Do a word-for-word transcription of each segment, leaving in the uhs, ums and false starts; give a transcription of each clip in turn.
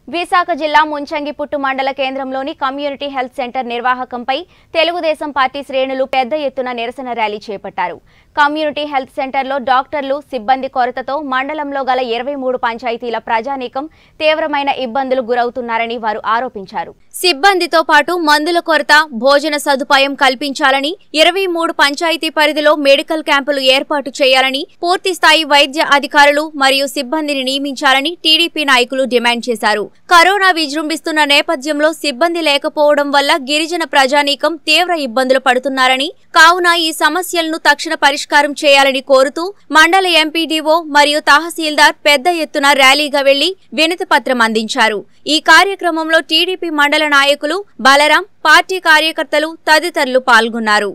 విశాఖ జిల్లా ముంచంగిపుట్టు మండల కేంద్రంలోని కమ్యూనిటీ హెల్త్ సెంటర్ నిర్వాహకంపై తెలుగుదేశం పార్టీ శ్రేణులు పెద్ద ఎత్తున నిరసన ర్యాలీ చేపట్టారు. కమ్యూనిటీ హెల్త్ సెంటర్లో డాక్టర్లు సిబ్బంది కొరతతో మండలంలో గల ఇరవై మూడు పంచాయతీల ప్రజానీకం తీవ్రమైన ఇబ్బందులు గురవుతున్నారని వారు ఆరోపించారు. సిబ్బందితో పాటు మందుల కొరత, భోజన సదుపాయం కల్పించాలని, ఇరవై మూడు పంచాయతీ పరిధిలో మెడికల్ క్యాంపులు ఏర్పాటు చేయాలని, పూర్తిస్థాయి వైద్య అధికారులు మరియు సిబ్బందిని నియమించాలని టీడీపీ నాయకులు డిమాండ్ చేశారు. కరోనా విజృంభిస్తున్న నేపథ్యంలో సిబ్బంది లేకపోవడం వల్ల గిరిజన ప్రజానీకం తీవ్ర ఇబ్బందులు పడుతున్నారని, కావున ఈ సమస్యలను తక్షణ పరిష్కారం చేయాలని కోరుతూ మండల ఎంపీడీఓ మరియు తహసీల్దార్ పెద్ద ఎత్తున ర్యాలీగా వెళ్లి వినతి పత్రం అందించారు. ఈ కార్యక్రమంలో టీడీపీ మండల నాయకులు బలరాం, పార్టీ కార్యకర్తలు తదితరులు పాల్గొన్నారు.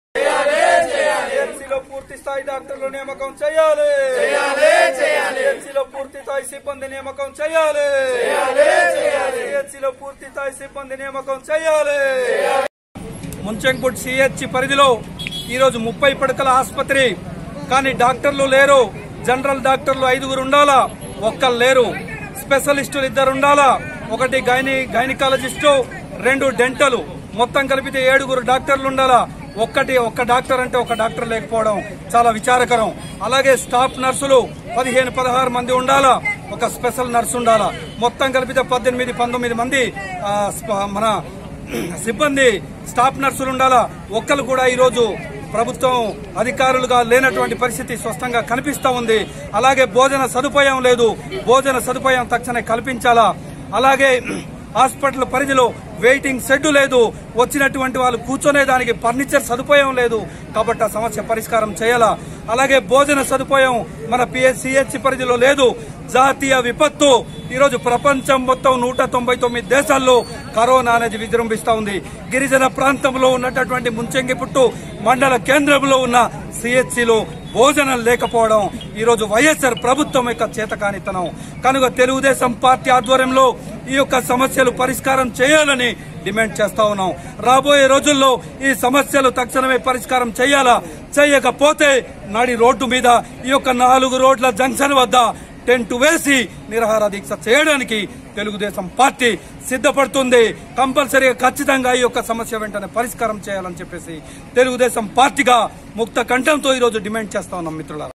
పూర్తి స్థాయి డాక్టర్లు నియామకం చేయాలి, సిహెచ్సిలో పూర్తి స్థాయి సిబ్బంది నియామకం చేయాలి, సిహెచ్సిలో పూర్తి స్థాయి సిబ్బంది నియామకం చేయాలి. ముంచంగిపుట్టు సిహెచ్సి పరిధిలో ఈరోజు ముప్పై పడకల ఆసుపత్రి, కానీ డాక్టర్లు లేరు. జనరల్ డాక్టర్లు ఐదుగురు ఉండాలా, ఒక్కరు లేరు. స్పెషలిస్టులు ఇద్దరు ఉండాలా, ఒకటి గైని గైనకాలజిస్టు, రెండు డెంటల్, మొత్తం కలిపితే ఏడుగురు డాక్టర్లు ఉండాలా. ఒక్కటి ఒక్క డాక్టర్ అంటే ఒక డాక్టర్ లేకపోవడం చాలా విచారకరం. అలాగే స్టాఫ్ నర్సులు పదిహేను పదహారు మంది ఉండాలా, ఒక స్పెషల్ నర్సు ఉండాలా. మొత్తం కలిపితే పద్దెనిమిది పంతొమ్మిది మంది మన సిబ్బంది స్టాఫ్ నర్సులు ఉండాలా. ఒక్కరు కూడా ఈరోజు ప్రభుత్వం అధికారులుగా లేనటువంటి పరిస్థితి స్పష్టంగా కనిపిస్తా ఉంది. అలాగే భోజన సదుపాయం లేదు, భోజన సదుపాయం తక్షణమే కల్పించాలా. అలాగే హాస్పిటల్ పరిధిలో వెయిటింగ్ షెడ్ లేదు, వచ్చినటువంటి వాళ్ళు కూర్చొనే దానికి ఫర్నిచర్ సదుపాయం లేదు. కాబట్టి ఆ సమస్య పరిష్కారం చేయాలా. అలాగే భోజన సదుపాయం మన సిహెచ్సి పరిధిలో లేదు. జాతీయ విపత్తు ఈరోజు ప్రపంచం మొత్తం నూట తొంభై తొమ్మిది దేశాల్లో కరోనా అనేది విజృంభిస్తా ఉంది. గిరిజన ప్రాంతంలో ఉన్నటువంటి ముంచంగిపుట్టు మండల కేంద్రంలో ఉన్న సిహెచ్సిలో భోజనం లేకపోవడం ఈరోజు వైఎస్ఆర్ ప్రభుత్వం యొక్క చేతకానితనం. కనుక తెలుగుదేశం పార్టీ ఆధ్వర్యంలో ఈ యొక్క సమస్యలు పరిష్కారం చేయాలని డిమాండ్ చేస్తా ఉన్నాం. రాబోయే రోజుల్లో ఈ సమస్యలు తక్షణమే పరిష్కారం చేయాలా. చేయకపోతే నడి రోడ్డు మీద ఈ యొక్క నాలుగు రోడ్ల జంక్షన్ వద్ద టెంట్ వేసి నిరాహార దీక్ష చేయడానికి తెలుగుదేశం పార్టీ సిద్ధపడుతుంది. కంపల్సరీగా ఖచ్చితంగా ఈ యొక్క సమస్య వెంటనే పరిష్కారం చేయాలని చెప్పేసి తెలుగుదేశం పార్టీగా ముక్త కంఠంతో ఈరోజు డిమాండ్ చేస్తా ఉన్నాం మిత్రులారా.